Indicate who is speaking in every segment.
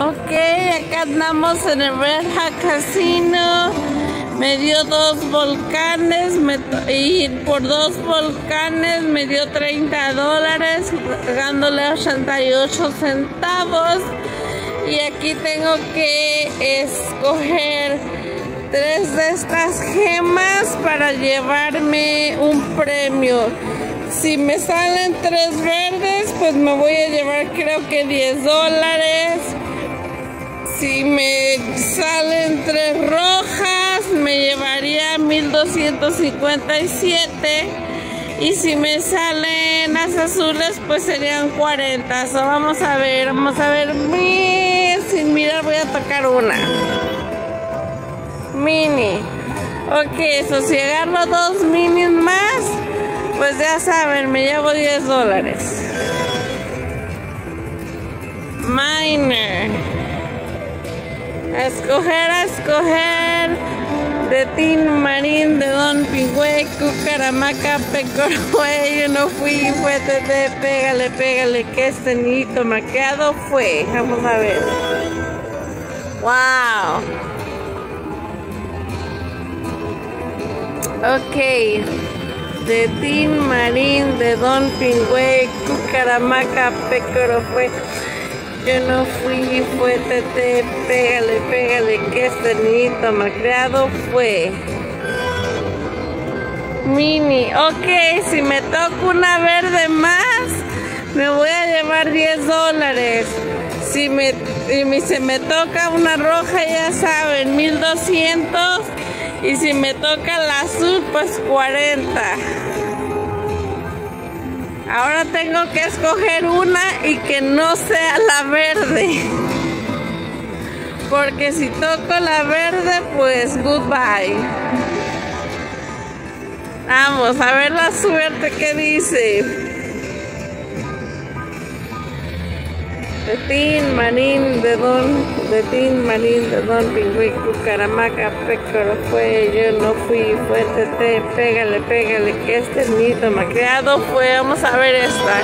Speaker 1: Ok, acá andamos en el Red Hat Casino. Me dio 2 volcanes y por 2 volcanes me dio $30, pagándole 88 centavos. Y aquí tengo que escoger 3 de estas gemas para llevarme un premio. Si me salen 3 verdes, pues me voy a llevar creo que $10. Si me salen 3 rojas, me llevaría 1257. Y si me salen las azules, pues serían 40. So, vamos a ver. Sin mirar voy a tocar una. Mini. Ok, eso si agarro 2 minis más, pues ya saben, me llevo $10. Miner. A escoger de Tin Marín, de Don Pingüe, Cucaramaca, Pecorfue. Yo no fui, fue Tete, pégale, que este niñito maqueado fue. Vamos a ver. Wow. Ok. De Tin Marín, de Don Pingüe, Cucaramaca, Pecorfue. Yo no fui, fue Tete, pégale, que este niñito malcriado fue. Mini, ok, si me toca una verde más, me voy a llevar $10. Si se me toca una roja, ya saben, 1200. Y si me toca la azul, pues 40. Ahora tengo que escoger una y que no sea la verde. Porque si toco la verde, pues goodbye. Vamos a ver la suerte que dice. De Tin Marín, de Don Pingüe, Cucaramaca, Pecorfue. Yo no fui, fue Tete, pégale, que este niñito malcriado fue. Vamos a ver esta.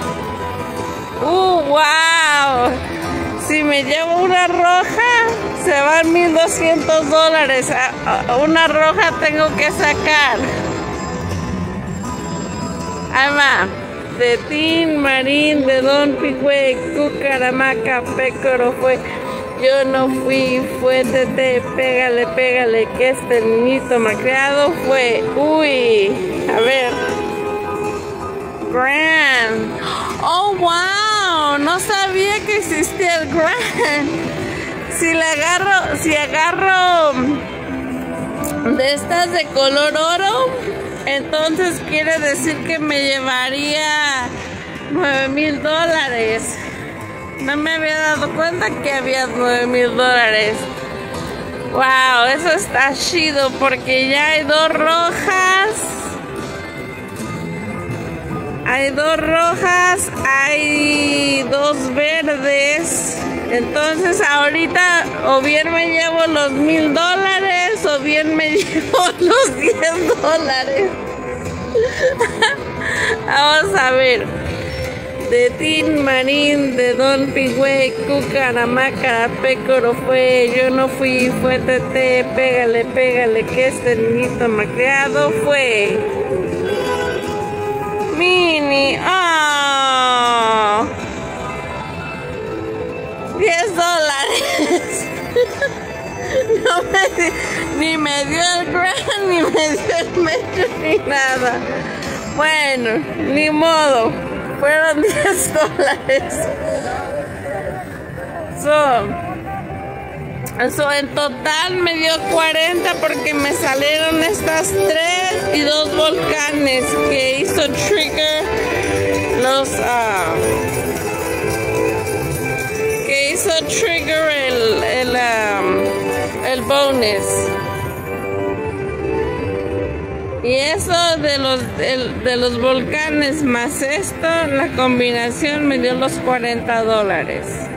Speaker 1: Wow. Si me llevo una roja, se van $1200. Una roja tengo que sacar. Ahí va. De Tin Marín, de Don Pingüe, Cucaramaca, Pecorfue. Yo no fui, fue Tete, pégale, que este niñito malcriado fue. Uy, a ver. Grand. Oh, wow, no sabía que existía el Grand. Si agarro de estas de color oro, entonces quiere decir que me llevaría $9000. No me había dado cuenta que había $9000. Wow, eso está chido porque ya hay 2 rojas. Hay 2 rojas, hay 2 verdes. Entonces ahorita o bien me llevo los $1000 o bien me llevo los $10. Vamos a ver. De Tin Marín, de Don Pingüe, Cucaramaca, Pecorfue. Yo no fui, fue Tete, pégale, que este niñito malcriado fue. Mini, oh, $10. Ni me dio el Grand, ni me dio el metro, ni nada. Bueno, ni modo, fueron $10. So, en total me dio 40 porque me salieron estas 3 y 2 volcanes que hizo trigger el bonus. Y eso de los volcanes más esto, la combinación me dio los $40.